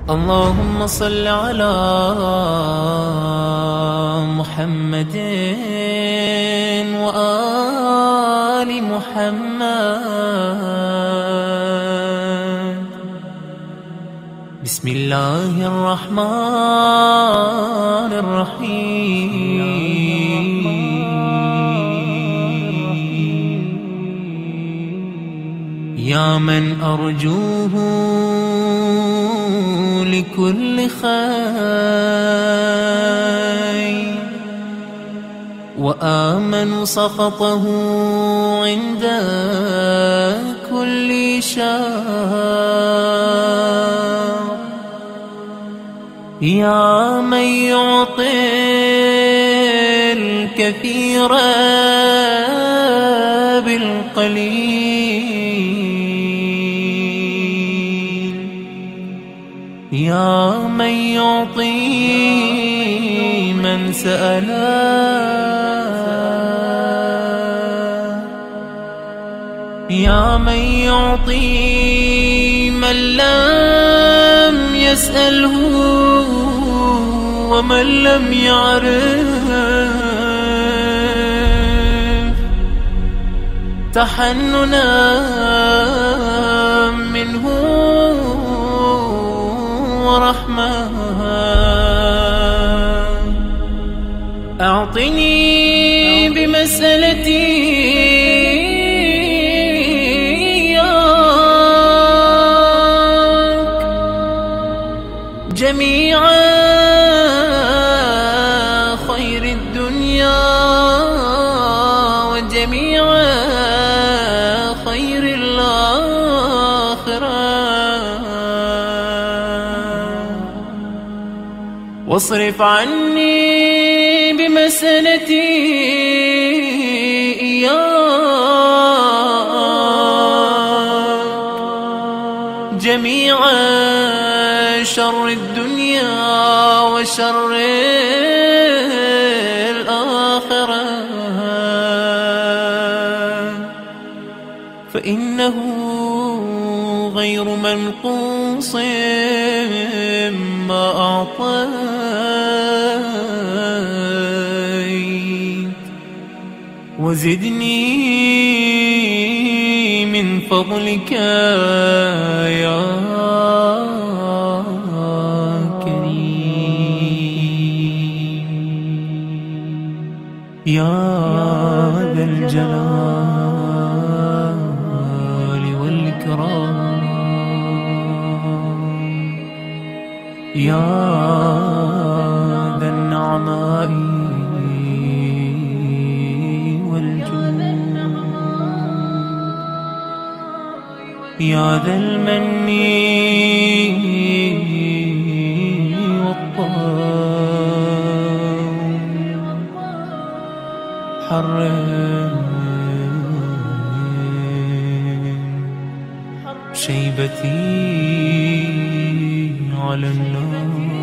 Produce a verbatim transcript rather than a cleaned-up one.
اللهم صل على محمد وآل محمد. بسم الله الرحمن الرحيم. يا من أرجوه لكل خير وآمن سخطه عند كل شر. يا من يعطي الكثير بالقليل، يا من يعطي من سأل، يا من يعطي من لم يسأله ومن لم يعرف. تحننا منه ورحمة. أعطني بمسألتي جميع خير الدنيا وجميع خير الآخرة، واصرف عني بمسألتي إياك جميع شر الدنيا وشر الآخرة، فإنه غير منقوص ما أعطيت. وزدني من فضلك يا يا ذا الجلال والإكرام، يا ذا النعماء والجود، يا ذا المن حرم شيبتي على النار.